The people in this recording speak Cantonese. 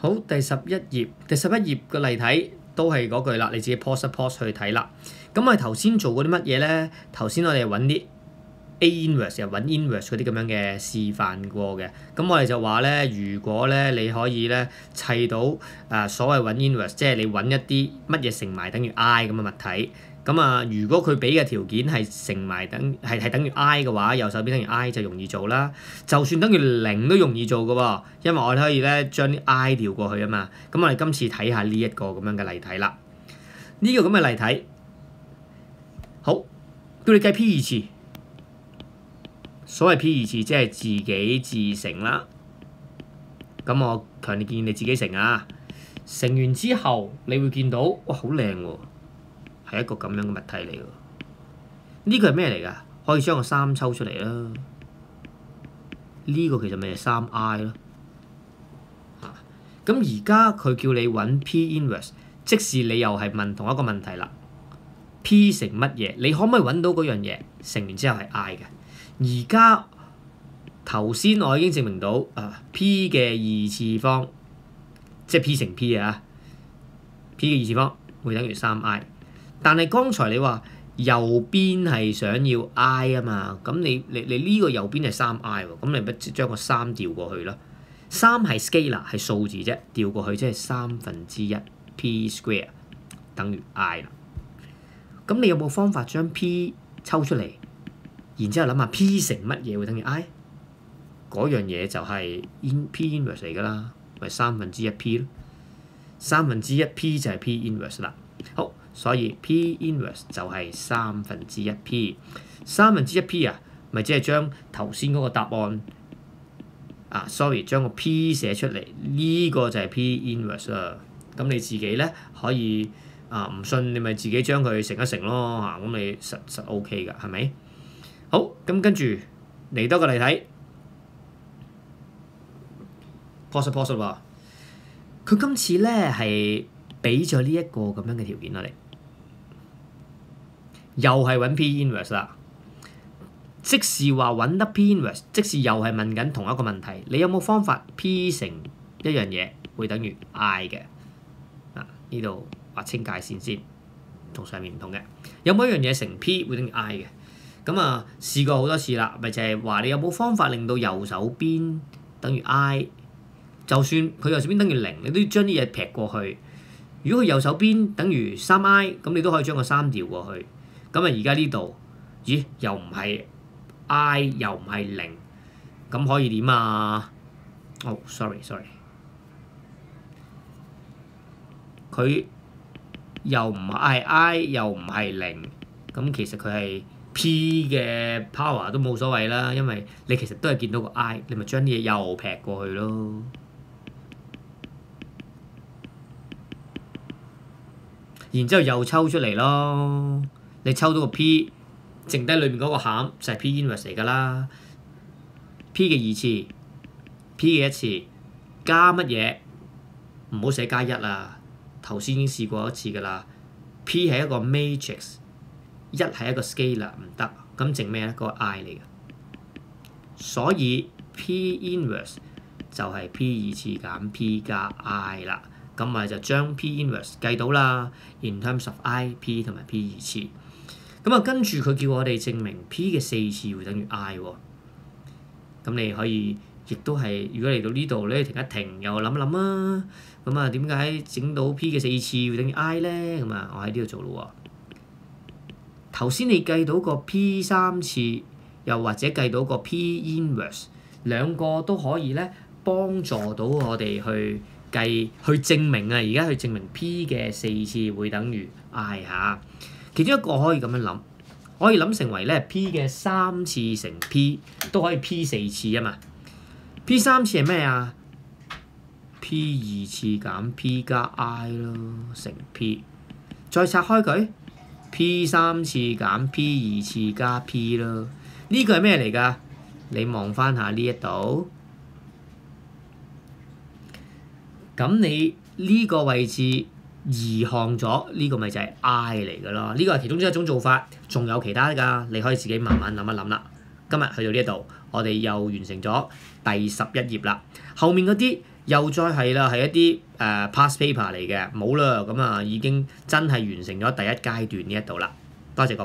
好，第11頁嘅例題都係嗰句啦，你自己 pause 一 pause 去睇啦。咁我哋頭先做過啲乜嘢咧？頭先我哋揾啲 A inverse 又揾 inverse 嗰啲咁樣嘅示範過嘅。咁我哋就話咧，如果咧你可以咧砌到所謂揾 inverse，即係你揾一啲乜嘢乘埋等於 I 咁嘅物體。咁如果佢俾嘅條件係乘埋等於 I 嘅話，右手邊等於 I 就容易做啦。就算等於0都容易做嘅喎，因為我哋可以咧將啲 I 調過去啊嘛。咁我哋今次睇下呢一個咁樣嘅例題啦。呢個咁嘅例題，好，叫你計 P 二次。所謂 P 二次即係自己自乘啦。咁我強烈建議你自己乘啊。乘完之後，你會見到哇，好靚喎！係一個咁樣嘅物體嚟㗎。呢個係咩嚟㗎？可以將個3抽出嚟啦。呢個其實咪係3I 咯。咁而家佢叫你揾 P inverse， 即是你又係問同一個問題啦。P 乘乜嘢？你可唔可以揾到嗰樣嘢？乘完之後係 I 嘅。而家頭先我已經證明到P 嘅二次方，即係 P 乘 P 啊。P 嘅二次方會等於3I。但係剛才你話右邊係想要 I 啊嘛，咁你呢個右邊係3I 喎，咁你咪將個3調過去咯。3係 scalar 係數字啫，調過去即係1/3 P square 等於 I 啦。咁你有冇方法將 P 抽出嚟，然之後諗下 P 乘乜嘢會等於 I？ 嗰樣嘢就係 P inverse 嚟㗎啦，咪1/3 P 咯。1/3 P 就係 P inverse 啦。好。所以 P inverse 就係1/3 P， 1/3 P 咪即係將頭先嗰個答案將個 P 寫出嚟，呢個就係 P inverse 啦。咁你自己咧可以唔信你咪自己將佢乘一乘咯咁你實 OK 㗎，係咪？好，咁跟住嚟多個例題 ，pause 喎。佢今次咧係俾咗呢一個咁樣嘅條件你。又係揾 P inverse 啦，即是話揾得 P inverse， 即是又係問緊同一個問題。你有冇方法 P 乘一樣嘢會等於 I 嘅？呢度劃清界線先，同上面唔同嘅。有冇一樣嘢乘 P 會等於 I 嘅？咁試過好多次啦，咪就係話你有冇方法令到右手邊等於 I？ 就算佢右手邊等於0，你都要將啲嘢劈過去。如果佢右手邊等於3I， 咁你都可以將個3調過去。咁而家呢度，咦？又唔係 I， 又唔係0，咁可以點啊？哦 ，sorry， 佢又唔係 I， 又唔係0，咁其實佢係 P 嘅 power 都冇所謂啦，因為你其實都係見到個 I， 你咪將啲嘢又劈過去咯。然之後又抽出嚟咯。你抽到個 P， 剩低裏面嗰個餡就係 P inverse 嚟㗎啦。P 嘅二次 ，P 嘅一次，加乜嘢？唔好寫加1啦，頭先已經試過一次㗎啦。P 係一個 matrix， 1係一個 scalar 唔得，咁剩咩咧？嗰個 I 嚟嘅。所以 P inverse 就係 P 二次減 P 加 I 啦。咁咪就將 P inverse 計到啦 ，in terms of I、P 同埋 P 二次。咁跟住佢叫我哋證明 P 嘅4次會等於 I 喎。咁你可以，亦都係，如果嚟到呢度咧，停一停，又諗一諗啊。咁點解整到 P 嘅4次會等於 I 咧？咁我喺呢度做咯喎。頭先你計到個 P 3次，又或者計到個 P inverse， 兩個都可以咧幫助到我哋去證明而家去證明 P 嘅4次會等於 I 嚇。其中一個可以咁樣諗，可以諗成為咧 P 嘅3次乘 P 都可以 P 4次啊嘛。P 3次係咩啊 ？P 2次減 P 加 I 咯，乘 P。再拆開佢 ，P 3次減 P 2次加 P 咯。呢個係咩嚟㗎？你望翻下呢一度，咁你呢個位置移項咗，呢個咪就係 I 嚟㗎咯。呢個係其中一種做法，仲有其他㗎，你可以自己慢慢諗一諗啦。今日去到呢一度，我哋又完成咗第11頁啦。後面嗰啲又再係啦，係一啲past paper 嚟嘅，冇啦，咁啊已經真係完成咗第一階段呢一度啦。多謝各位。